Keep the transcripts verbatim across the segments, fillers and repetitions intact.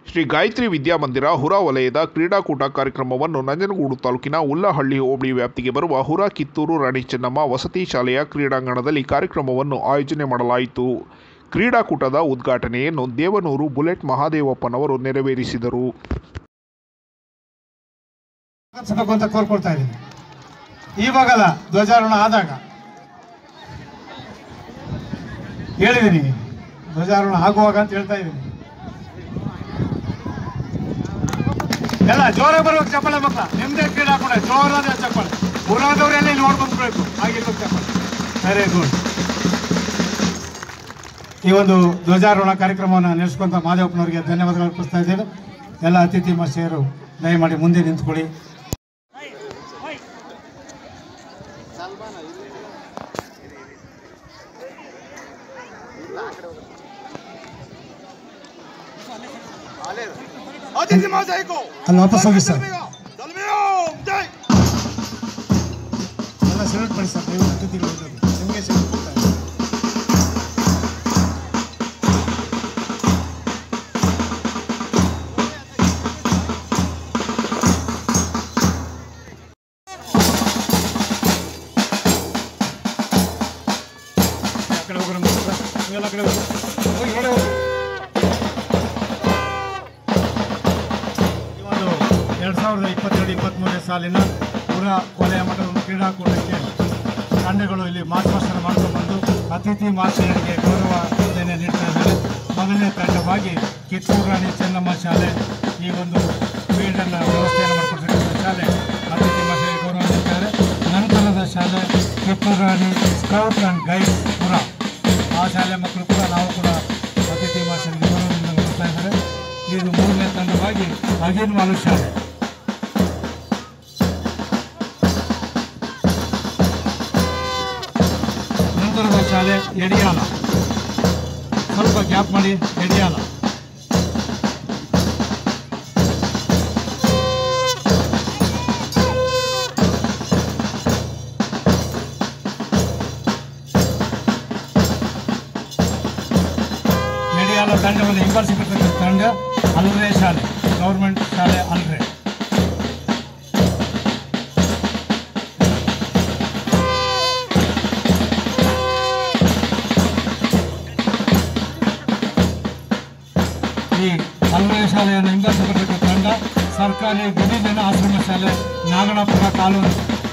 ಶ್ರೀ ಗಾಯತ್ರಿ ವಿದ್ಯಾಮಂದಿರ ಹುರ ವಲಯದ ಕ್ರೀಡಾಕೂಟ ಕಾರ್ಯಕ್ರಮವನ್ನು ನಂಜನಗೂಡು ತಾಲೂಕಿನ ಉಲ್ಲಹಳ್ಳಿ ಹೋಬಳಿ ವ್ಯಾಪ್ತಿಗೆ ಬರುವ ಹುರ ಕಿತ್ತೂರು ರಾಣಿ ಚೆನ್ನಮ್ಮ ವಸತಿ ಶಾಲೆಯ ಕ್ರೀಡಾಂಗಣದಲ್ಲಿ ಕಾರ್ಯಕ್ರಮವನ್ನು ಆಯೋಜನೆ ಮಾಡಲಾಯಿತು. ಕ್ರೀಡಾಕೂಟದ ಉದ್ಘಾಟನೆಯನ್ನು ದೇವನೂರು ಬುಲೆಟ್ ಮಹಾದೇವಪ್ಪನವರು ನೆರವೇರಿಸಿದರು. ಇವಾಗಲ್ಲ ಧ್ವಜಾರೋಹಣ ಆದಾಗ ಹೇಳಿದ್ದೀನಿ, ಧ್ವಜಾರೋಹಣ ಆಗುವಾಗ ಅಂತ ಹೇಳ್ತಾ ಇದ್ದೀನಿ. ಎಲ್ಲ ಜೋರಾಗಿ ಬರ್ಬೇಕು ಚಪ್ಪಳೆ ಮಕ್ಕಳ, ನಿಮ್ದೇ ಕ್ರೀಡಾಕೂಟ ಜೋರಾದ ಚಪ್ಪಳೆ, ಊರಾದವರೆಲ್ಲ ಇಲ್ಲಿ ನೋಡ್ಕೊಂಡ್ಬೇಕು, ಆಗಿರ್ಬೇಕು ಚಪ್ಪಳೆ. Very good. ಈ ಒಂದು ಧ್ವಜಾರೋಹಣ ಕಾರ್ಯಕ್ರಮವನ್ನು ನಡೆಸ್ಕೊಂತ ಮಾದೇವಪ್ಪನವರಿಗೆ ಧನ್ಯವಾದಗಳು ಅರ್ಪಿಸ್ತಾ ಇದ್ದೇನೆ. ಎಲ್ಲ ಅತಿಥಿ ಮಹಿಳೆಯರು ದಯಮಾಡಿ ಮುಂದೆ ನಿಂತ್ಕೊಳ್ಳಿ. ಅಲ್ಲಿ ವಾಪಸ್ ಹೋಗಿ ಸರ್, ಎಲ್ಲ ಸೆಲೆಕ್ಟ್ ಮಾಡಿ ಸರ್, ನೀವು ಅತಿಥಿಗಳು ನಿಮಗೆ ಸೆಲೆಕ್ಟ್ ಮಾಡ್ತಾರೆ. ಎರಡು ಸಾವಿರದ ಇಪ್ಪತ್ತೆರಡು ಇಪ್ಪತ್ತ್ಮೂರನೇ ಸಾಲಿನ ಪುರ ವಲಯ ಮಟ್ಟದ ಕ್ರೀಡಾಕೂಟಕ್ಕೆ ತಂಡಗಳು ಇಲ್ಲಿ ಮಾರ್ಗದರ್ಶನ ಮಾಡಿಕೊಂಡು ಅತಿಥಿ ಮಾತೆಯರಿಗೆ ಗೌರವ ವಂದನೆ ನೀಡ್ತಾ ಇದ್ದಾರೆ. ಮೊದಲನೇ ತಂಡವಾಗಿ ಕಿತ್ತೂರು ರಾಣಿ ಚೆನ್ನಮ್ಮ ಶಾಲೆ ಈ ಒಂದು ಫೀಲ್ಡನ್ನ ವ್ಯವಸ್ಥೆಯನ್ನು ಮಾಡಿಕೊಟ್ಟಿರುವ ಶಾಲೆ ಅತಿಥಿ ಮಾತೆಯರಿಗೆ ಗೌರವ ನೀಡ್ತಾರೆ. ನಂತರದ ಶಾಲೆ Kittur Rani scout and guide ಪುರ, ಆ ಶಾಲೆ ಮಕ್ಕಳು ಕೂಡ ನಾವು ಕೂಡ ಅತಿಥಿ ಮಾತೆಯರಿಗೆ ಗೌರವದಿಂದ ನೋಡ್ತಾ ಇದ್ದಾರೆ. ಇದು ಮೂರನೇ ತಂಡವಾಗಿ ಅಗಿನ್ವಾಲು ಶಾಲೆ, ನಂತರದ ಶಾಲೆ ಎಡಿಯಾಲ, ಸ್ವಲ್ಪ ಗ್ಯಾಪ್ ಮಾಡಿ ಎಡಿಯಾಲ, ಎಡಿಯಾಲ ತಂಡವನ್ನು ಹಿಂಬಾಲಿಸಿರ್ತಕ್ಕಂಥ ತಂಡ ಅಲ್ರೆ ಶಾಲೆ, ಗೌರ್ಮೆಂಟ್ ಶಾಲೆ ಅಲ್ರೆ. ಈ ಅಲ್ರೆ ಶಾಲೆಯನ್ನು ಹಿಂಬಾಲಿಸತಕ್ಕಂಥ ತಂಡ ಸರ್ಕಾರಿ ಗಿರಿಜನ ಆಶ್ರಮ ಶಾಲೆ ನಾಗಣಪುರ ಕಾಲೋನಿ.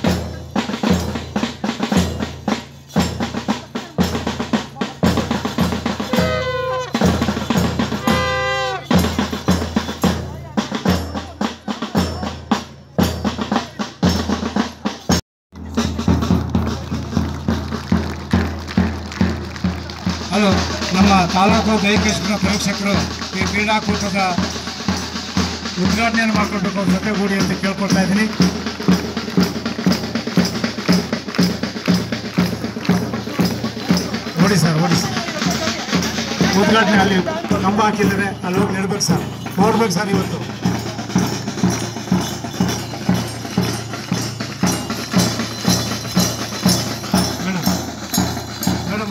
ಹಲೋ, ನಮ್ಮ ತಾಲೂಕು ದೈಹಿಕ ಪ್ರೇಕ್ಷಕರು ಈ ಕ್ರೀಡಾಕೂಟದ ಉದ್ಘಾಟನೆಯನ್ನು ಮಾಡಿಕೊಂಡು ಜೊತೆಗೂಡಿ ಅಂತ ಕೇಳ್ಕೊಳ್ತಾ ಇದ್ದೀನಿ. ಓಡಿ ಸರ್, ಓಡಿ ಸರ್. ಉದ್ಘಾಟನೆ ಅಲ್ಲಿ ಕಂಬ ಹಾಕಿದ್ದಾರೆ, ಅಲ್ಲಿ ಹೋಗಿ ನೆಡ್ಬೇಕು ಸರ್, ನೋಡ್ಬೇಕು ಸರ್. ಇವತ್ತು ಮೇಡಮ್ ಮೇಡಮ್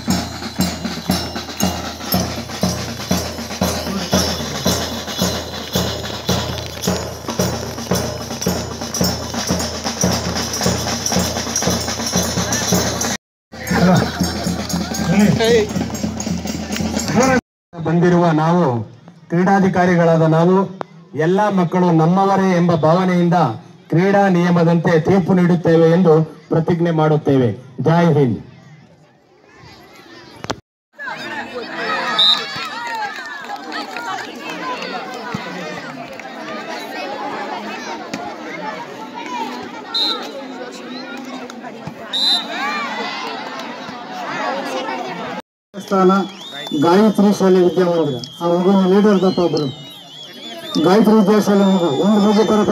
ಬಂದಿರುವ ನಾವು ಕ್ರೀಡಾಧಿಕಾರಿಗಳಾದ ನಾವು ಎಲ್ಲ ಮಕ್ಕಳು ನಮ್ಮವರೇ ಎಂಬ ಭಾವನೆಯಿಂದ ಕ್ರೀಡಾ ನಿಯಮದಂತೆ ತೀರ್ಪು ನೀಡುತ್ತೇವೆ ಎಂದು ಪ್ರತಿಜ್ಞೆ ಮಾಡುತ್ತೇವೆ. ಜೈ ಹಿಂದ್. ಸ್ಥಾನ ಗಾಯತ್ರಿ ಶಾಲೆ ವಿದ್ಯಾಮಂದಿರ, ಆ ಮಗುವಿನ ಲೀಡರ್ ದಪ್ಪ ಒಬ್ಬರು ಗಾಯತ್ರಿ ವಿದ್ಯಾಶಾಲೆ ಮಗು ಒಂದು ಮಗು ತರ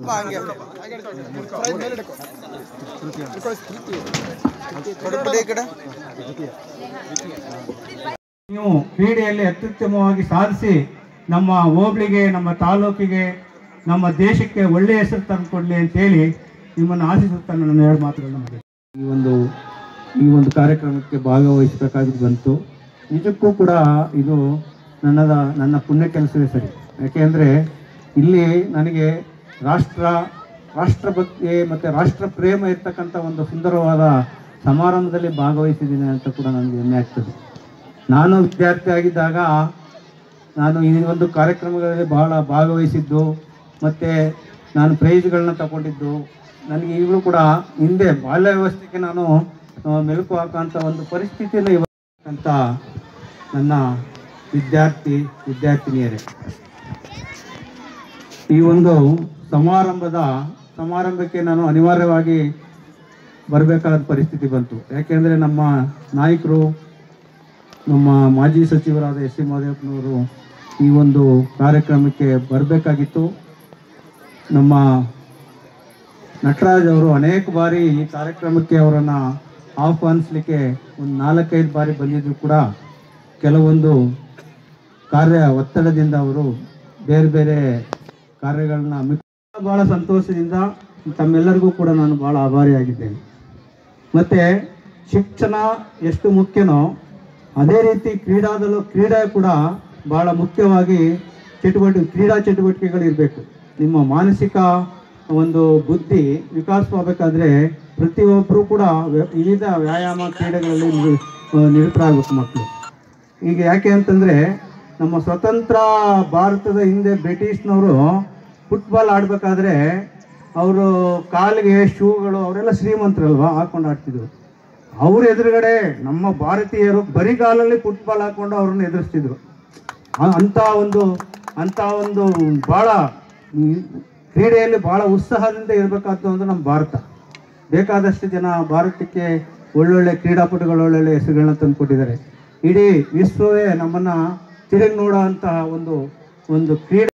ನೀವು ಕ್ರೀಡೆಯಲ್ಲಿ ಅತ್ಯುತ್ತಮವಾಗಿ ಸಾಧಿಸಿ ನಮ್ಮ ಹೋಬಳಿಗೆ, ನಮ್ಮ ತಾಲೂಕಿಗೆ, ನಮ್ಮ ದೇಶಕ್ಕೆ ಒಳ್ಳೆಯ ಹೆಸರು ತಂದುಕೊಡ್ಲಿ ಅಂತೇಳಿ ನಿಮ್ಮನ್ನು ಆಶಿಸುತ್ತಾ ನನ್ನ ಎರಡು ಮಾತುಗಳನ್ನು ಈ ಒಂದು ಈ ಒಂದು ಕಾರ್ಯಕ್ರಮಕ್ಕೆ ಭಾಗವಹಿಸಬೇಕಾಗಿ ಬಂತು. ನಿಜಕ್ಕೂ ಕೂಡ ಇದು ನನ್ನದ ನನ್ನ ಪುಣ್ಯ ಕೆಲಸವೇ ಸರಿ. ಯಾಕೆಂದರೆ ಇಲ್ಲಿ ನನಗೆ ರಾಷ್ಟ್ರ ರಾಷ್ಟ್ರಭಕ್ತಿ ಮತ್ತು ರಾಷ್ಟ್ರ ಪ್ರೇಮ ಇರ್ತಕ್ಕಂಥ ಒಂದು ಸುಂದರವಾದ ಸಮಾರಂಭದಲ್ಲಿ ಭಾಗವಹಿಸಿದ್ದೀನಿ ಅಂತ ಕೂಡ ನನಗೆ ಹೆಮ್ಮೆ ಆಗ್ತದೆ. ನಾನು ವಿದ್ಯಾರ್ಥಿ ಆಗಿದ್ದಾಗ ನಾನು ಈ ಒಂದು ಕಾರ್ಯಕ್ರಮಗಳಲ್ಲಿ ಬಹಳ ಭಾಗವಹಿಸಿದ್ದು ಮತ್ತು ನಾನು ಪ್ರೈಜ್ಗಳನ್ನ ತಗೊಂಡಿದ್ದು ನನಗೆ ಈಗಲೂ ಕೂಡ ಹಿಂದೆ ಬಾಲ್ಯ ವ್ಯವಸ್ಥೆಗೆ ನಾನು ಮೆಲುಕು ಹಾಕೋಂಥ ಒಂದು ಪರಿಸ್ಥಿತಿಯನ್ನು ಇವಂತ ನನ್ನ ವಿದ್ಯಾರ್ಥಿ ವಿದ್ಯಾರ್ಥಿನಿಯರೇ, ಈ ಒಂದು ಸಮಾರಂಭದ ಸಮಾರಂಭಕ್ಕೆ ನಾನು ಅನಿವಾರ್ಯವಾಗಿ ಬರಬೇಕಾದ ಪರಿಸ್ಥಿತಿ ಬಂತು. ಯಾಕೆಂದರೆ ನಮ್ಮ ನಾಯಕರು, ನಮ್ಮ ಮಾಜಿ ಸಚಿವರಾದ ಎಸ್ ಸಿ ಮಹದೇವಪ್ಪನವರು ಈ ಒಂದು ಕಾರ್ಯಕ್ರಮಕ್ಕೆ ಬರಬೇಕಾಗಿತ್ತು. ನಮ್ಮ ನಟರಾಜ್ ಅವರು ಅನೇಕ ಬಾರಿ ಈ ಕಾರ್ಯಕ್ರಮಕ್ಕೆ ಅವರನ್ನು ಆಹ್ವಾನಿಸಲಿಕ್ಕೆ ಒಂದು ನಾಲ್ಕೈದು ಬಾರಿ ಬಂದಿದ್ರು ಕೂಡ ಕೆಲವೊಂದು ಕಾರ್ಯ ಒತ್ತಡದಿಂದ ಅವರು ಬೇರೆ ಬೇರೆ ಕಾರ್ಯಗಳನ್ನ ಭಾಳ ಸಂತೋಷದಿಂದ ತಮ್ಮೆಲ್ಲರಿಗೂ ಕೂಡ ನಾನು ಭಾಳ ಆಭಾರಿಯಾಗಿದ್ದೇನೆ. ಮತ್ತು ಶಿಕ್ಷಣ ಎಷ್ಟು ಮುಖ್ಯನೋ ಅದೇ ರೀತಿ ಕ್ರೀಡಾದಲ್ಲೂ ಕ್ರೀಡೆ ಕೂಡ ಭಾಳ ಮುಖ್ಯವಾಗಿ ಚಟುವಟಿಕೆ ಕ್ರೀಡಾ ಚಟುವಟಿಕೆಗಳಿರಬೇಕು. ನಿಮ್ಮ ಮಾನಸಿಕ ಒಂದು ಬುದ್ಧಿ ವಿಕಾಸವಾಗಬೇಕಾದ್ರೆ ಪ್ರತಿಯೊಬ್ಬರೂ ಕೂಡ ವಿವಿಧ ವ್ಯಾಯಾಮ ಕ್ರೀಡೆಗಳಲ್ಲಿ ನಿರತರಾಗಬೇಕು ಮಕ್ಕಳು. ಈಗ ಯಾಕೆ ಅಂತಂದರೆ ನಮ್ಮ ಸ್ವತಂತ್ರ ಭಾರತದ ಹಿಂದೆ ಬ್ರಿಟಿಷ್ನವರು ಫುಟ್ಬಾಲ್ ಆಡಬೇಕಾದ್ರೆ ಅವರು ಕಾಲಿಗೆ ಶೂಗಳು ಅವರೆಲ್ಲ ಶ್ರೀಮಂತರಲ್ವ ಹಾಕೊಂಡು ಆಡ್ತಿದ್ರು. ಅವ್ರ ಎದುರುಗಡೆ ನಮ್ಮ ಭಾರತೀಯರು ಬರಿಗಾಲಲ್ಲಿ ಫುಟ್ಬಾಲ್ ಹಾಕ್ಕೊಂಡು ಅವ್ರನ್ನ ಎದುರಿಸ್ತಿದ್ರು. ಅಂಥ ಒಂದು ಅಂಥ ಒಂದು ಭಾಳ ಕ್ರೀಡೆಯಲ್ಲಿ ಭಾಳ ಉತ್ಸಾಹದಿಂದ ಇರಬೇಕಾದ್ದು ಅಂದರೆ ನಮ್ಮ ಭಾರತ. ಬೇಕಾದಷ್ಟು ಜನ ಭಾರತಕ್ಕೆ ಒಳ್ಳೊಳ್ಳೆ ಕ್ರೀಡಾಪಟುಗಳು ಒಳ್ಳೊಳ್ಳೆ ಹೆಸರುಗಳನ್ನ ತಂದುಕೊಟ್ಟಿದ್ದಾರೆ. ಇಡೀ ವಿಶ್ವವೇ ನಮ್ಮನ್ನು ತಿರುಗಿ ನೋಡೋ ಅಂತಹ ಒಂದು ಒಂದು ಕ್ರೀಡೆ